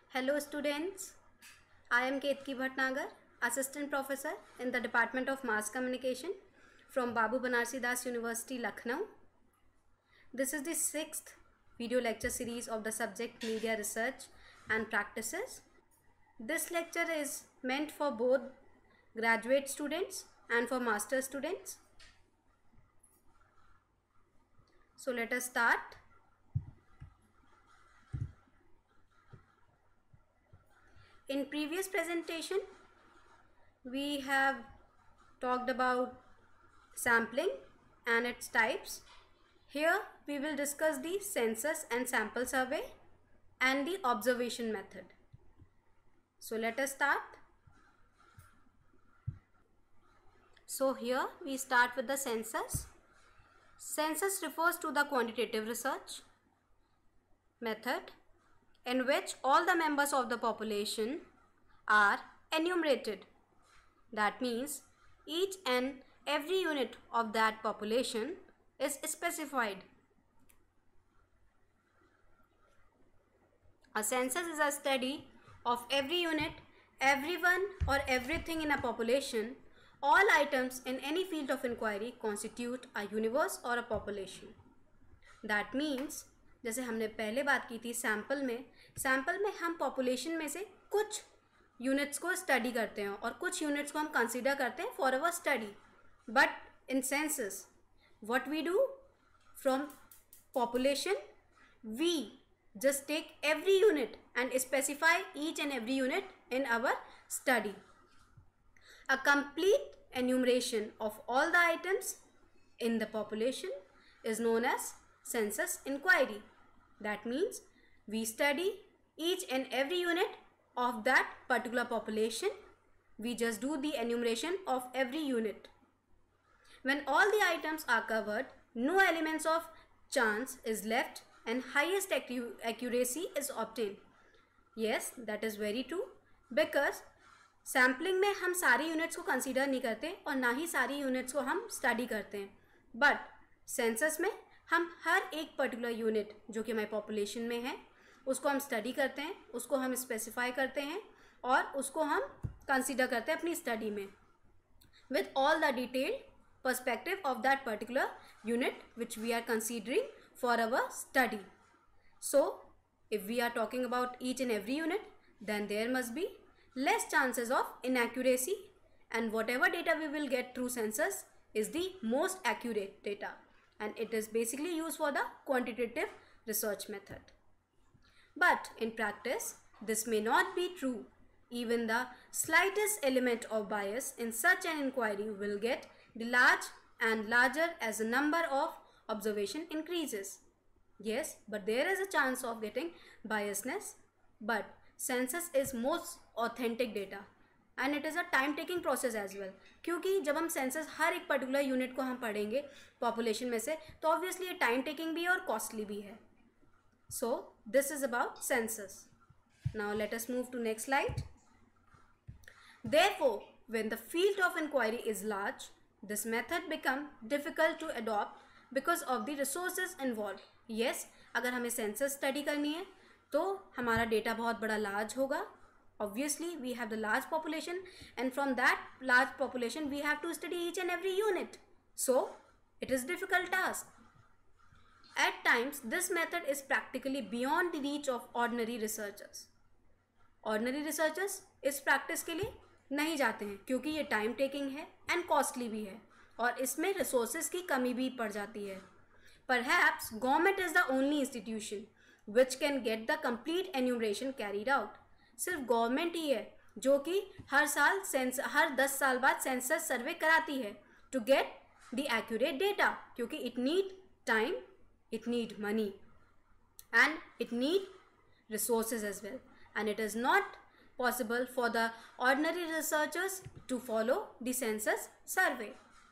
Hello students, I am Ketki Bhatnagar, Assistant Professor in the Department of Mass Communication from Babu Banarsi Das University, Lucknow. This is the 6th video lecture series of the subject Media Research and Practices. This lecture is meant for both graduate students and for master students. So let us start. In previous presentation, we have talked about sampling and its types. Here we will discuss the census and sample survey and the observation method. So let us start. So here we start with the census. Census refers to the quantitative research method in which all the members of the population are enumerated. That means each and every unit of that population is specified. A census is a study of every unit, everyone or everything in a population. All items in any field of inquiry constitute a universe or a population. That means जैसे हमने पहले बात की थी sample में हम population में से कुछ यूनिट्स को स्टडी करते हैं और कुछ यूनिट्स को हम कंसीडर करते हैं for our study. But in census what we do from population we just take every unit and specify each and every unit in our study. A complete enumeration of all the items in the population is known as census inquiry. That means we study each and every unit of that particular population. We just do the enumeration of every unit. When all the items are covered, no elements of chance is left and highest accuracy is obtained. Yes, that is very true because sampling में हम सारी units को consider नहीं करते और ना ही सारी units को हम स्टडी करते हैं. बट सेंसस में हम हर एक पर्टिकुलर यूनिट जो कि हमारी पॉपुलेशन में है उसको हम स्टडी करते हैं, उसको हम स्पेसिफाई करते हैं और उसको हम कंसीडर करते हैं अपनी स्टडी में with all the detailed perspective of that particular unit which we are considering for our study. So if we are talking about each and every unit, then there must be less chances of inaccuracy, and whatever data we will get through census is the most accurate data, and it is basically used for the quantitative research method. But in practice this may not be true. Even the slightest element of bias in such an inquiry will get large and larger as the number of observation increases. Yes, but there is a chance of getting biasness, but census is most authentic data and it is a time taking process as well. क्योंकि जब हम census हर एक particular unit को हम पढ़ेंगे population में से तो ऑब्वियसली ये टाइम टेकिंग भी है और कॉस्टली भी है. So this is about census. Now let us move to next slide. Therefore, when the field of inquiry is large, this method become difficult to adopt because of the resources involved. Yes, अगर हमें census study करनी है तो हमारा data बहुत बड़ा large होगा. Obviously we have the large population and from that large population we have to study each and every unit. So it is difficult task. At times this method is practically beyond the reach of ordinary researchers. Ordinary researchers इस practice के लिए नहीं जाते हैं क्योंकि ये time taking है and costly भी है और इसमें रिसोर्सेज की कमी भी पड़ जाती है. Perhaps government is the only institution which can get the complete enumeration carried out. सिर्फ गवर्नमेंट ही है जो कि हर 10 साल बाद सेंसस सर्वे कराती है to get the accurate data क्योंकि it need time, it need money and it need resources as well, and it is not possible for the ordinary researchers to follow the census survey.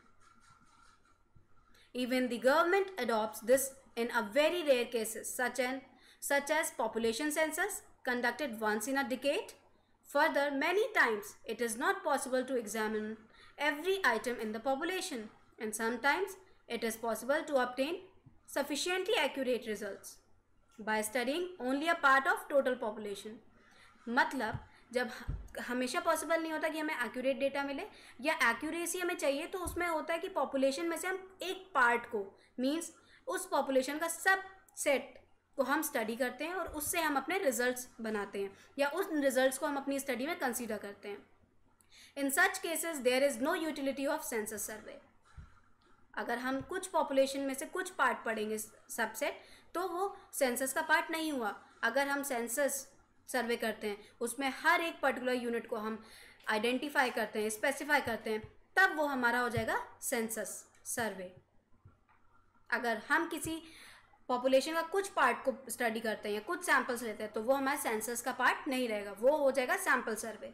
Even the government adopts this in a very rare cases such as population census conducted once in a decade. Further, many times it is not possible to examine every item in the population, and sometimes it is possible to obtain sufficiently accurate results by studying only a part of total population. मतलब जब हमेशा possible नहीं होता कि हमें accurate data मिले, या accuracy हमें चाहिए तो उसमें होता है कि पॉपुलेशन में से हम एक पार्ट को, मींस उस पॉपुलेशन का सब सेट को हम स्टडी करते हैं और उससे हम अपने रिजल्ट्स बनाते हैं, या उस रिजल्ट्स को हम अपनी स्टडी में कंसीडर करते हैं. In such cases there is no utility of census survey. अगर हम कुछ पॉपुलेशन में से कुछ पार्ट पढ़ेंगे सबसेट, तो वो सेंसस का पार्ट नहीं हुआ. अगर हम सेंसस सर्वे करते हैं, उसमें हर एक पर्टिकुलर यूनिट को हम आइडेंटिफाई करते हैं, स्पेसिफाई करते हैं, तब वो हमारा हो जाएगा सेंसस सर्वे. अगर हम किसी पॉपुलेशन का कुछ पार्ट को स्टडी करते हैं या कुछ सैंपल्स लेते हैं, तो वो हमारे सेंसस का पार्ट नहीं रहेगा, वो हो जाएगा sample survey.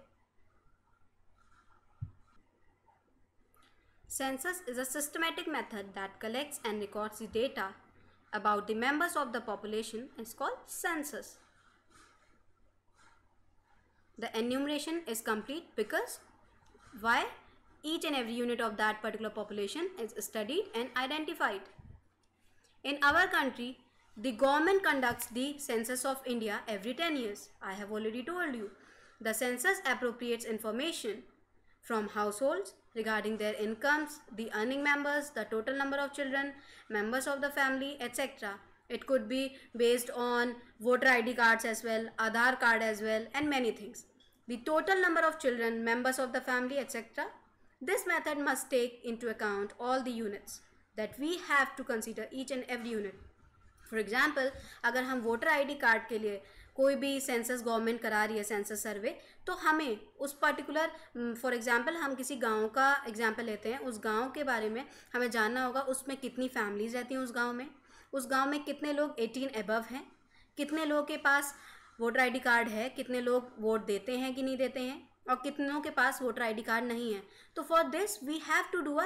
Census is a systematic method that collects and records the data about the members of the population. It's called census. The enumeration is complete because why? Each and every unit of that particular population is studied and identified. In our country, the government conducts the census of India every 10 years. I have already told you. The census appropriates information from households regarding their incomes, the earning members, the total number of children, members of the family, etc. It could be based on voter ID cards as well, Aadhaar card as well, and many things. The total number of children, members of the family, etc. This method must take into account all the units that we have to consider each and every unit. For example, अगर हम voter ID card के लिए कोई भी census government करा रही है census सर्वे, तो हमें उस पर्टिकुलर, फॉर एग्जांपल हम किसी गांव का एग्जांपल लेते हैं, उस गांव के बारे में हमें जानना होगा, उसमें कितनी फैमिलीज रहती हैं उस गांव में कितने लोग 18 एबव हैं, कितने लोगों के पास वोटर आईडी कार्ड है, कितने लोग वोट देते हैं कि नहीं देते हैं, और कितनों के पास वोटर आईडी कार्ड नहीं है. तो for this we have to do a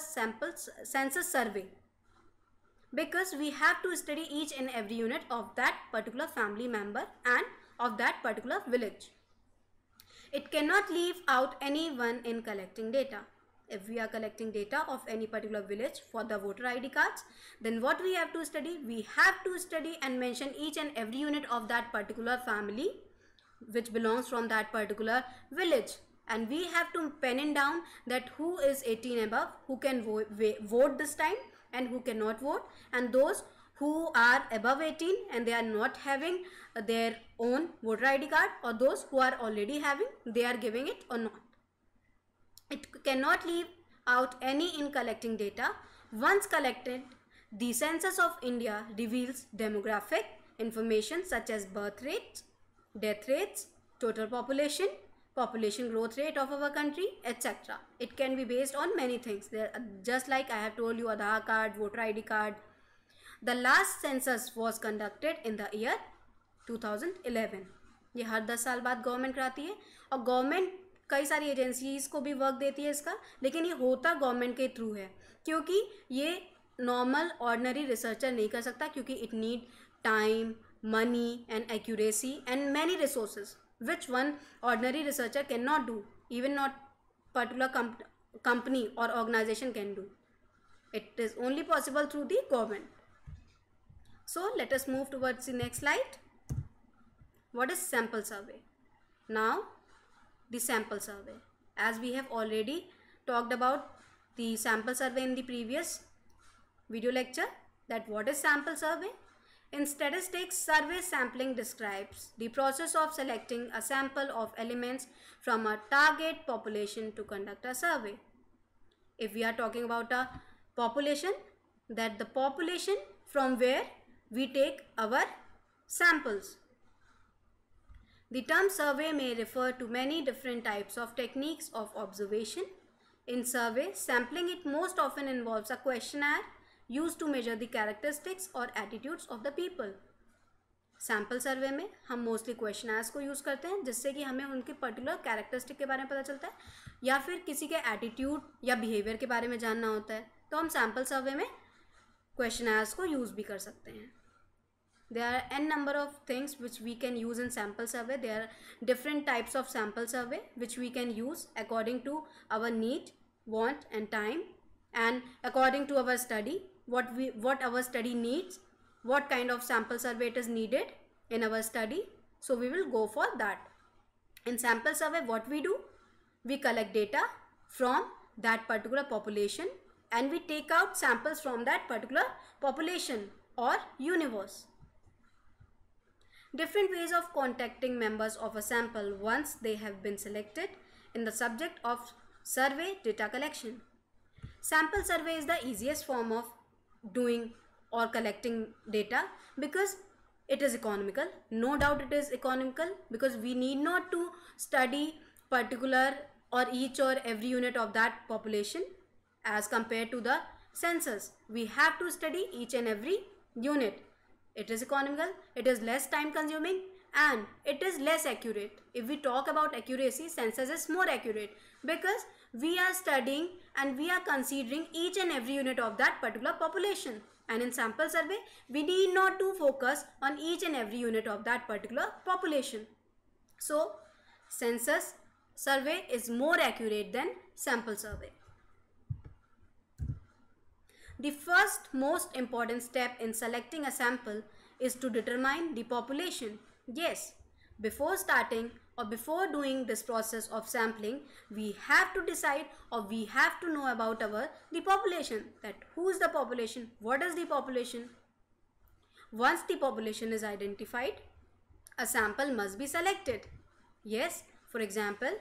census survey, because we have to study each and every unit of that particular family member and of that particular village. It cannot leave out anyone in collecting data. If we are collecting data of any particular village for the voter ID cards, then what we have to study? We have to study and mention each and every unit of that particular family which belongs from that particular village. And we have to pen it down that who is 18 above, who can vote this time, and who cannot vote, and those who are above 18 and they are not having their own voter ID card, or those who are already having, they are giving it or not. It cannot leave out any in collecting data. Once collected, the Census of India reveals demographic information such as birth rates, death rates, total population, population growth rate of our country, etc. It can be based on many things. Just like I have told you, Aadhaar card, voter ID card. The last census was conducted in the year 2011. ये हर 10 साल बाद government कराती है, और government कई सारी agencies को भी वर्क देती है इसका, लेकिन ये होता गवर्नमेंट के थ्रू है, क्योंकि ये नॉर्मल ऑर्डिनरी रिसर्चर नहीं कर सकता, क्योंकि it need time, money and accuracy and many resources which one ordinary researcher cannot do, even not particular company or organization can do. It is only possible through the government. So let us move towards the next slide. What is sample survey? Now the sample survey, as we have already talked about the sample survey in the previous video lecture, that what is sample survey? In statistics, survey sampling describes the process of selecting a sample of elements from a target population to conduct a survey. If we are talking about a population, that the population from where we take our samples. The term survey may refer to many different types of techniques of observation. In survey, sampling it most often involves a questionnaire used to measure the characteristics or attitudes of the people. Sample survey में हम mostly questioners को use करते हैं, जिससे कि हमें उनके particular characteristic के बारे में पता चलता है, या फिर किसी के एटीट्यूड या बिहेवियर के बारे में जानना होता है, तो हम सैम्पल सर्वे में क्वेश्चनर्स को यूज़ भी कर सकते हैं. There are n number of things which we can use in sample survey. There are different types of sample survey which we can use according to our need, want and time, and according to our study, what our study needs, what kind of sample survey it is needed in our study. So we will go for that. In sample survey, what we do? We collect data from that particular population and we take out samples from that particular population or universe. Different ways of contacting members of a sample once they have been selected in the subject of survey data collection. Sample survey is the easiest form of doing or collecting data because it is economical. No doubt it is economical because we need not to study particular or each or every unit of that population as compared to the census. We have to study each and every unit. It is economical, it is less time consuming and it is less accurate. If we talk about accuracy, census is more accurate because we are studying and we are considering each and every unit of that particular population. And in sample survey, we need not to focus on each and every unit of that particular population. So, census survey is more accurate than sample survey. The first most important step in selecting a sample is to determine the population. Yes, before starting or before doing this process of sampling, we have to decide or we have to know about the population, that who is the population, what is the population. Once the population is identified, a sample must be selected. Yes, for example,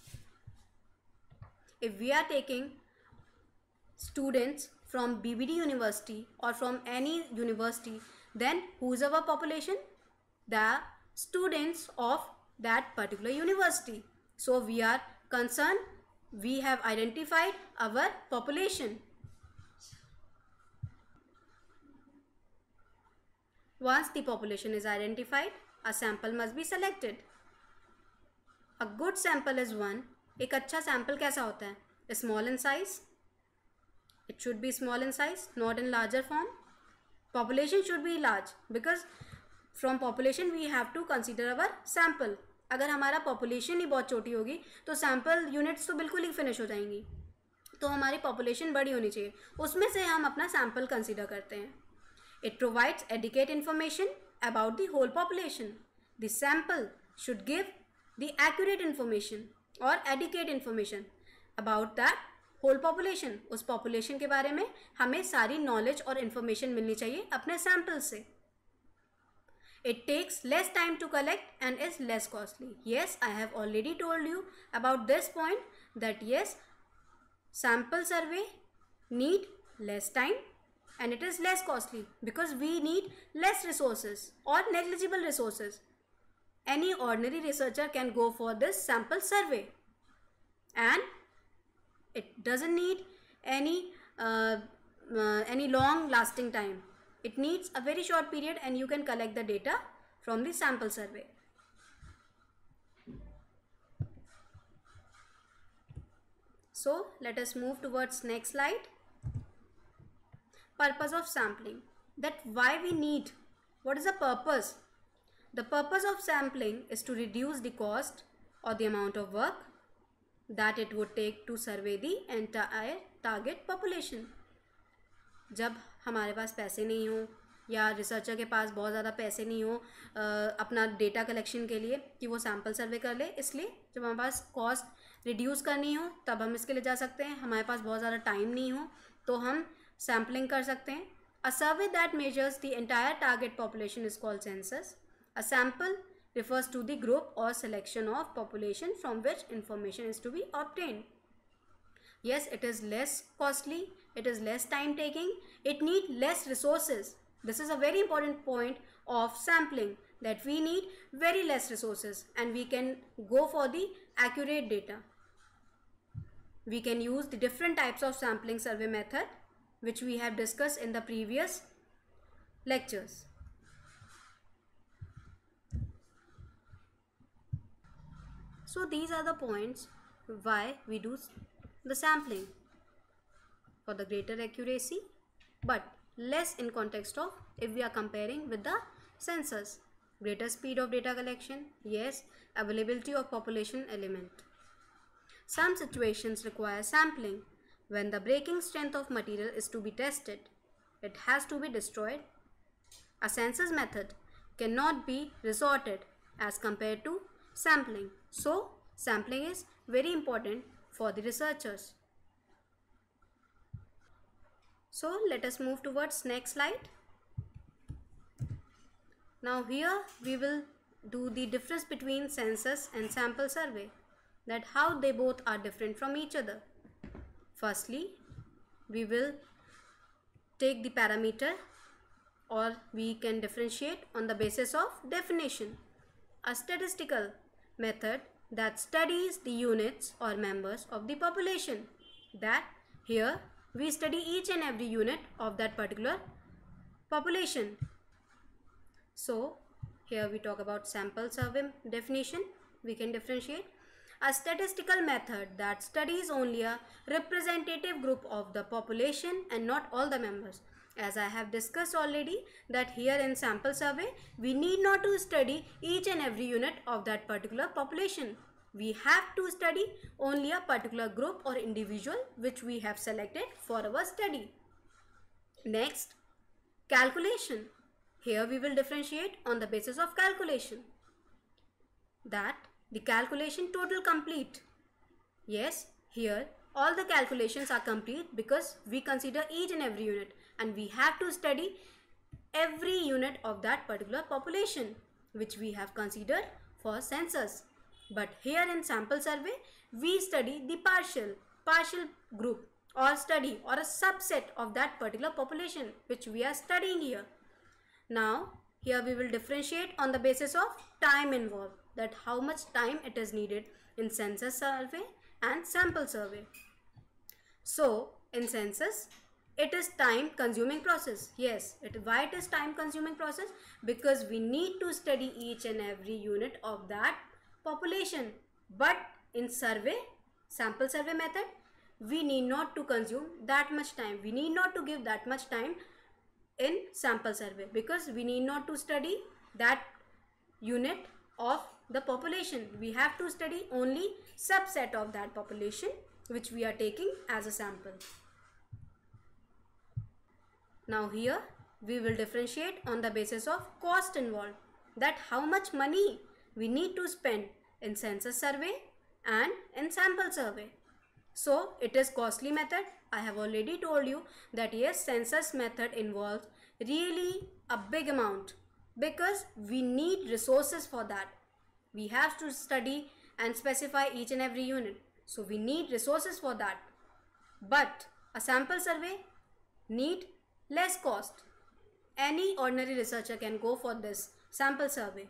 if we are taking students from BBD University or from any university, then who is our population? The students of that particular university. So we are concerned, we have identified our population. Once the population is identified, a sample must be selected. A good sample is one. एक अच्छा sample कैसा होता है? Small in size. It should be small in size, not in larger form. Population should be large because from population we have to consider our sample. अगर हमारा population ही बहुत छोटी होगी तो sample units तो बिल्कुल ही finish हो जाएंगी. तो हमारी population बड़ी होनी चाहिए, उसमें से हम अपना sample consider करते हैं. It provides adequate information about the whole population. The sample should give the accurate information or adequate information about that whole population. उस population के बारे में हमें सारी knowledge और information मिलनी चाहिए अपने sample से. It takes less time to collect and is less costly. Yes, I have already told you about this point that yes, sample survey need less time and it is less costly because we need less resources or negligible resources. Any ordinary researcher can go for this sample survey and it doesn't need any long lasting time. It needs a very short period and you can collect the data from the sample survey. So let us move towards next slide. Purpose of sampling. That why we need, what is the purpose? The purpose of sampling is to reduce the cost or the amount of work that it would take to survey the entire target population. जब हमारे पास पैसे नहीं हो या researcher के पास बहुत ज़्यादा पैसे नहीं हो अपना डेटा कलेक्शन के लिए कि वो सैम्पल सर्वे कर ले, इसलिए जब हमारे पास कॉस्ट रिड्यूस करनी हो तब हम इसके लिए जा सकते हैं. हमारे पास बहुत ज़्यादा टाइम नहीं हो तो हम सैम्पलिंग कर सकते हैं. A survey that measures the entire target population is called census. A sample refers to the group or selection of population from which information is to be obtained. Yes, it is less costly, it is less time taking, it needs less resources. This is a very important point of sampling, that we need very less resources and we can go for the accurate data. We can use the different types of sampling survey method which we have discussed in the previous lectures. So these are the points why we do the sampling, for the greater accuracy but less in context of if we are comparing with the census. Greater speed of data collection, yes, availability of population element. Some situations require sampling. When the breaking strength of material is to be tested, it has to be destroyed. A census method cannot be resorted as compared to sampling. So sampling is very important for the researchers. So let us move towards next slide. Now here we will do the difference between census and sample survey, that how they both are different from each other. Firstly, we will take the parameter, or we can differentiate on the basis of definition. A statistical method that studies the units or members of the population. That here we study each and every unit of that particular population. So here we talk about sample survey definition. We can differentiate a statistical method that studies only a representative group of the population and not all the members. As I have discussed already, that here in sample survey we need not to study each and every unit of that particular population. We have to study only a particular group or individual which we have selected for our study. Next, calculation. Here we will differentiate on the basis of calculation. That the calculation total complete. Yes, here all the calculations are complete because we consider each and every unit and we have to study every unit of that particular population which we have considered for census. But here in sample survey we study the partial group or study or a subset of that particular population which we are studying here. Now here we will differentiate on the basis of time involved, that how much time it is needed in census survey and sample survey. So in census it is time consuming process. Yes, why it is time consuming process? Because we need to study each and every unit of that population. But in sample survey method, we need not to consume that much time. We need not to give that much time in sample survey because we need not to study that unit of the population. We have to study only subset of that population which we are taking as a sample. Now here we will differentiate on the basis of cost involved, that how much money we need to spend in census survey and in sample survey. So it is costly method. I have already told you that yes, census method involves really a big amount because we need resources for that. We have to study and specify each and every unit. So we need resources for that. But a sample survey need less cost. Any ordinary researcher can go for this sample survey.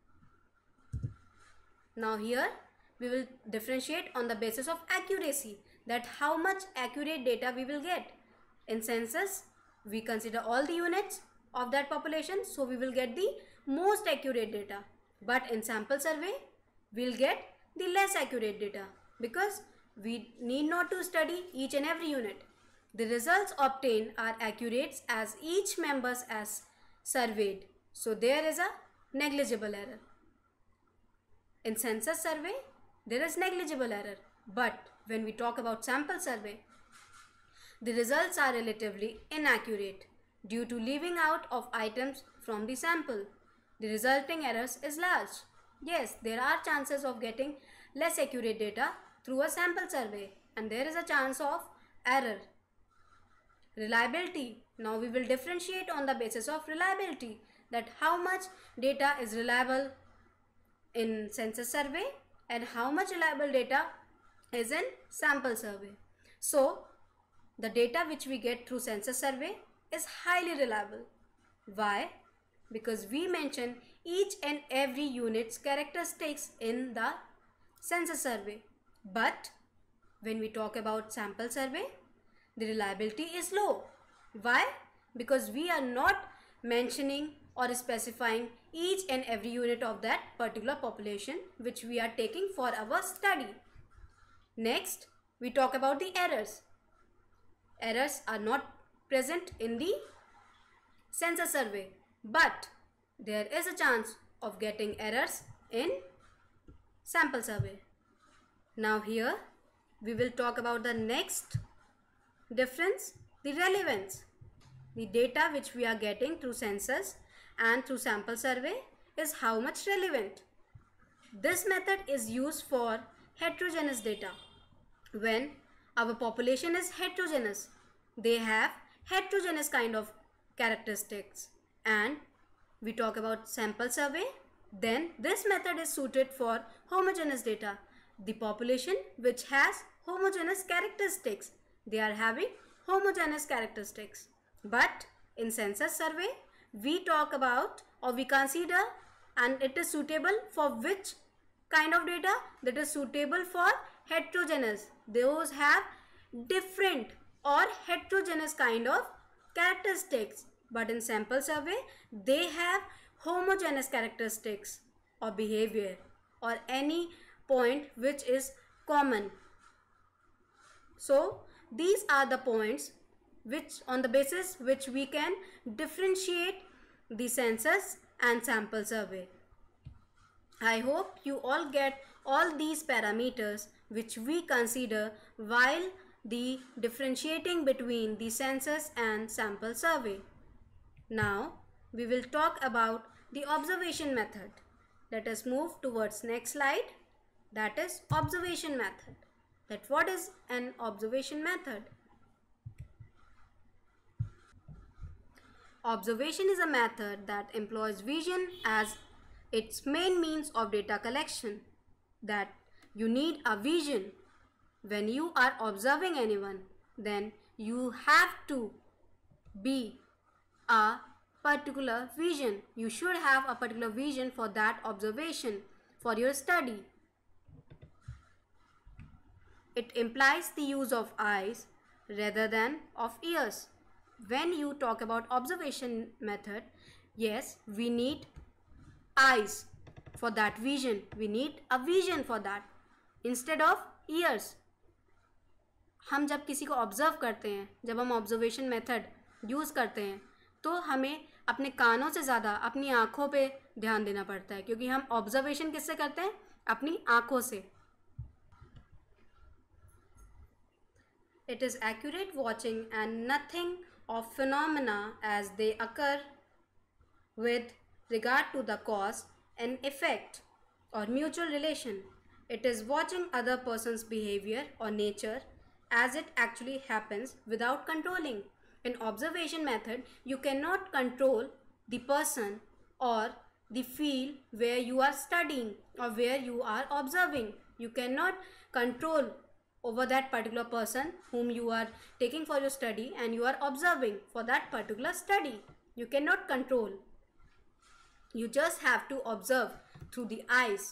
Now here we will differentiate on the basis of accuracy, that how much accurate data we will get. In census we consider all the units of that population, so we will get the most accurate data. But in sample survey we will get the less accurate data because we need not to study each and every unit. The results obtained are accurate as each members as surveyed. So there is a negligible error. In census survey there is negligible error, but when we talk about sample survey, the results are relatively inaccurate due to leaving out of items from the sample. The resulting errors is large. Yes, there are chances of getting less accurate data through a sample survey and there is a chance of error. Reliability. Now we will differentiate on the basis of reliability, that how much data is reliable in census survey and how much reliable data is in sample survey. So the data which we get through census survey is highly reliable. Why? Because we mention each and every unit's characteristics in the census survey. But when we talk about sample survey, the reliability is low. Why? Because we are not mentioning or specifying each and every unit of that particular population which we are taking for our study. Next, we talk about the errors. Errors are not present in the census survey, but there is a chance of getting errors in sample survey. Now here we will talk about the next difference, the relevance. The data which we are getting through census and through sample survey is how much relevant. This method is used for heterogeneous data. When our population is heterogeneous, they have heterogeneous kind of characteristics, and we talk about sample survey, then this method is suited for homogeneous data. The population which has homogeneous characteristics, they are having homogeneous characteristics. But in census survey, we talk about or we consider, and it is suitable for which kind of data? That is suitable for heterogeneous. Those have different or heterogeneous kind of characteristics. But in sample survey, they have homogeneous characteristics or behavior or any point which is common. So these are the points which on the basis which we can differentiate the census and sample survey. I hope you all get all these parameters which we consider while the differentiating between the census and sample survey. Now we will talk about the observation method. Let us move towards next slide, that is observation method. That what is an observation method? Observation is a method that employs vision as its main means of data collection. That you need a vision. When you are observing anyone, then you have to be a particular vision. You should have a particular vision for that observation, for your study. It implies the use of eyes rather than of ears. When you talk about observation method, yes, we need eyes for that vision. We need a vision for that instead of ears. हम जब किसी को observe करते हैं, जब हम observation method use करते हैं, तो हमें अपने कानों से ज़्यादा अपनी आँखों पे ध्यान देना पड़ता है, क्योंकि हम ऑब्जर्वेशन किससे करते हैं? अपनी आँखों से. It is accurate watching and nothing of phenomena as they occur with regard to the cause and effect or mutual relation. It is watching other person's behavior or nature as it actually happens without controlling. In observation method, you cannot control the person or the field where you are studying or where you are observing. You cannot control over that particular person whom you are taking for your study and you are observing for that particular study. You cannot control. You just have to observe through the eyes.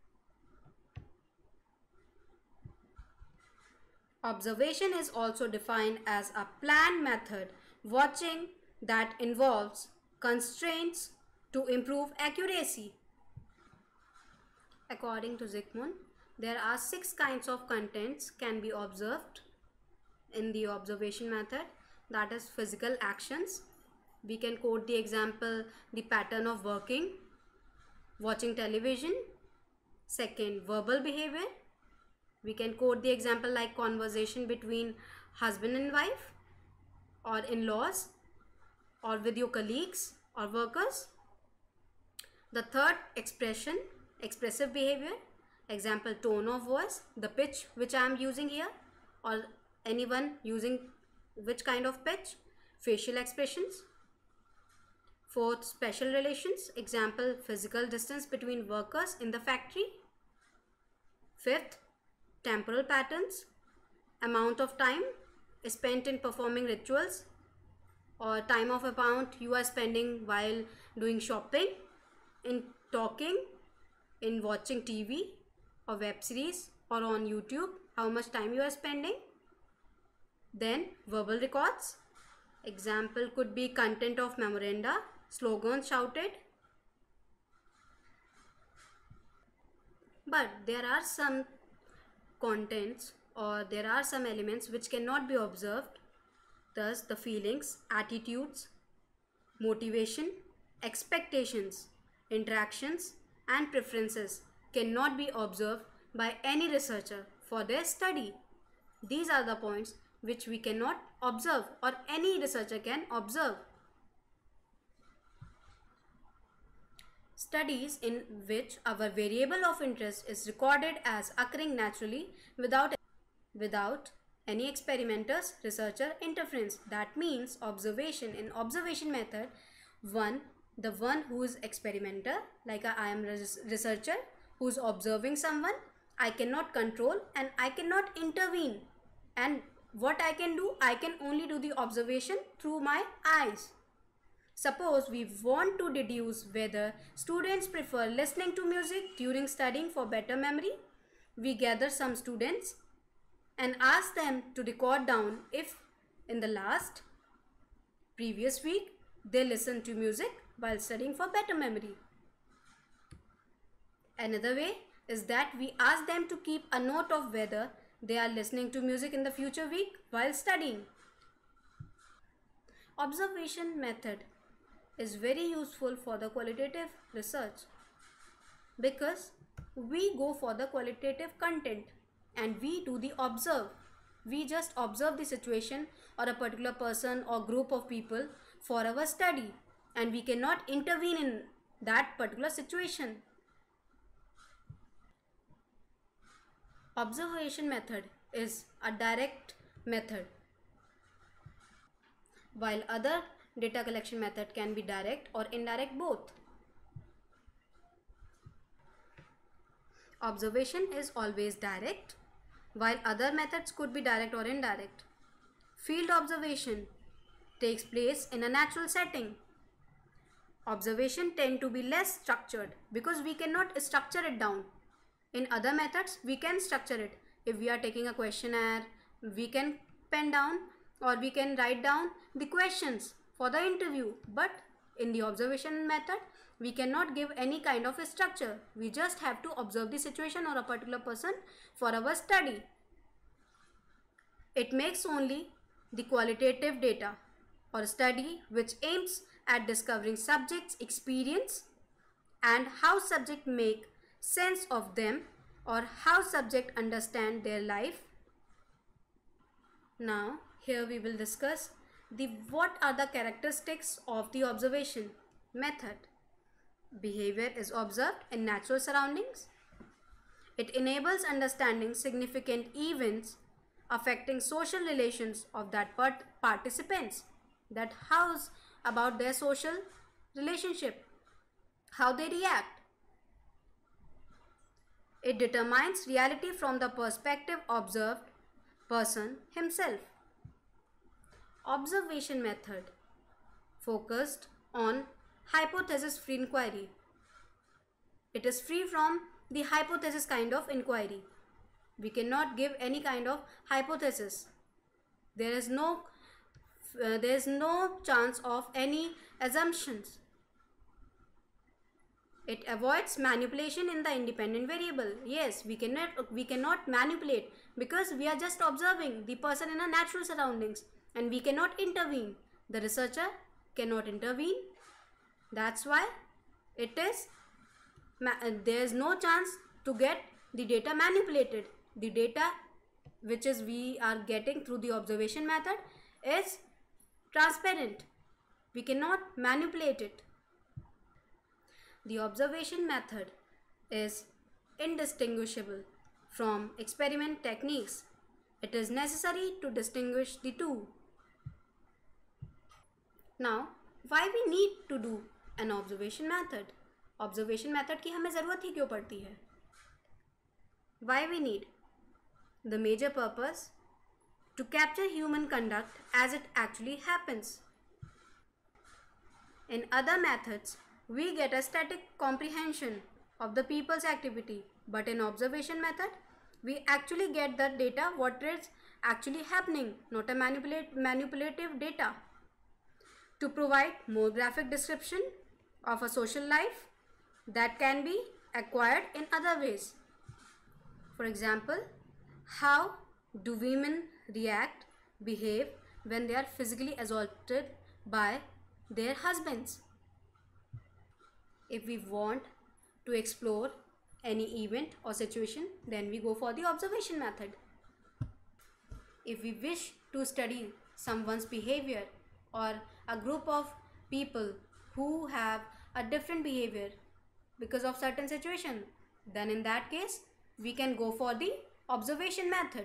Observation is also defined as a planned method, watching that involves constraints to improve accuracy. According to Zygmunt, there are 6 kinds of contents can be observed in the observation method. That is physical actions. We can quote the example, the pattern of working, watching television. Second, verbal behavior. We can quote the example like conversation between husband and wife or in-laws or with your colleagues or workers. The third, expression, expressive behavior. Example, tone of voice, the pitch which I am using here, or anyone using which kind of pitch. Facial expressions. Fourth, special relations. Example, physical distance between workers in the factory. Fifth, temporal patterns. Amount of time spent in performing rituals or time of amount you are spending while doing shopping, in talking, in watching TV or web series or on YouTube, how much time you are spending. Then verbal records. Example could be content of memoranda, slogans shouted. But there are some contents or there are some elements which cannot be observed. Thus the feelings, attitudes, motivation, expectations, interactions and preferences cannot be observed by any researcher for their study. These are the points which we cannot observe or any researcher can observe. Studies in which our variable of interest is recorded as occurring naturally without any experimenter's researcher interference. That means observation. In observation method, the one who is experimenter, like I am researcher who is observing someone, I cannot control and I cannot intervene. And what I can do, I can only do the observation through my eyes. Suppose we want to deduce whether students prefer listening to music during studying for better memory. We gather some students and ask them to record down if in the previous week they listened to music while studying for better memory. Another way is that we ask them to keep a note of whether they are listening to music in the future week while studying. Observation method is very useful for the qualitative research because we go for the qualitative content and we do the observe. We just observe the situation or a particular person or group of people for our study, and we cannot intervene in that particular situation. Observation method is a direct method, while other data collection method can be direct or indirect both. Observation is always direct, while other methods could be direct or indirect. Field observation takes place in a natural setting. Observation tend to be less structured because we cannot structure it down. In other methods, we can structure it. If we are taking a questionnaire, we can pen down or we can write down the questions for the interview. But in the observation method, we cannot give any kind of a structure. We just have to observe the situation or a particular person for our study. It makes only the qualitative data or study which aims at discovering subject's experience and how subject make sense of them or how subject understand their life. Now here we will discuss what are the characteristics of the observation method. Behavior is observed in natural surroundings. It enables understanding significant events affecting social relations of that participants. That how's about their social relationship, how they react. It determines reality from the perspective observed person himself. Observation method focused on hypothesis-free inquiry. It is free from the hypothesis kind of inquiry. We cannot give any kind of hypothesis. There is no chance of any assumptions. It avoids manipulation in the independent variable. Yes, we cannot manipulate because we are just observing the person in a natural surroundings and we cannot intervene. The researcher cannot intervene. That's why there is no chance to get the data manipulated. The data which is we are getting through the observation method is transparent. We cannot manipulate it. The observation method is indistinguishable from experiment techniques. It is necessary to distinguish the two. Now, why we need to do an observation method? Observation method की हमें ज़रूरत ही क्यों पड़ती है? Why we need? The major purpose to capture human conduct as it actually happens. In other methods, we get a static comprehension of the people's activity, but in observation method, we actually get the data what is actually happening, not a manipulative data. To provide more graphic description of a social life that can be acquired in other ways. For example, how do women behave when they are physically assaulted by their husbands? If we want to explore any event or situation, then we go for the observation method. If we wish to study someone's behavior or a group of people who have a different behavior, because of certain situation, then in that case we can go for the observation method.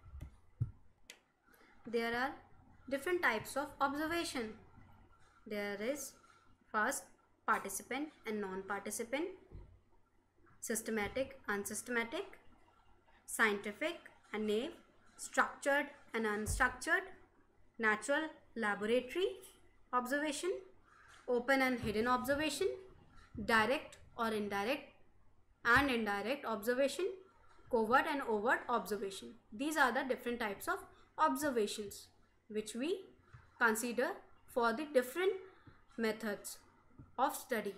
There are different types of observation. There is first participant and non-participant, systematic, unsystematic, scientific and naive, structured and unstructured, natural, laboratory observation, open and hidden observation, direct or indirect and indirect observation, covert and overt observation. These are the different types of observations which we consider for the different methods of study.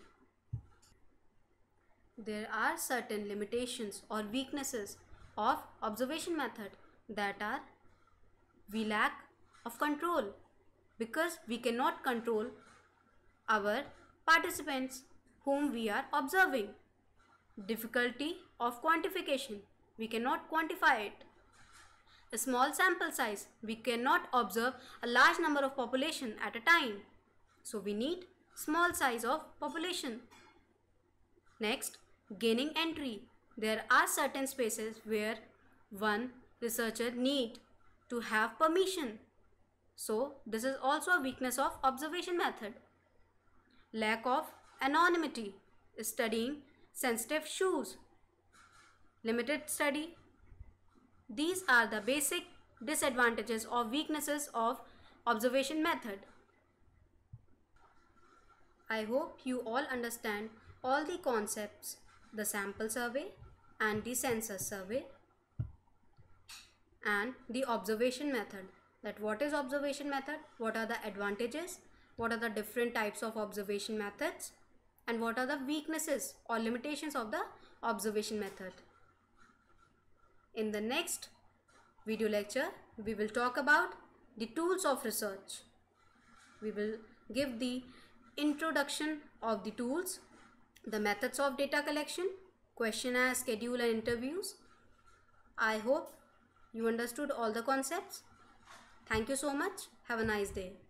There are certain limitations or weaknesses of observation method, that are we lack of control because we cannot control our participants whom we are observing. Difficulty of quantification, we cannot quantify it. A small sample size, we cannot observe a large number of population at a time, so we need small size of population. Next, gaining entry. There are certain spaces where one researcher need to have permission, so this is also a weakness of observation method. Lack of anonymity, studying sensitive issues, limited study. These are the basic disadvantages or weaknesses of observation method. I hope you all understand all the concepts, the sample survey and the census survey and the observation method. That what is observation method, what are the advantages, what are the different types of observation methods, and what are the weaknesses or limitations of the observation method. In the next video lecture, we will talk about the tools of research. We will give the introduction of the tools, the methods of data collection, questionnaire, schedule and interviews. I hope you understood all the concepts. Thank you so much. Have a nice day.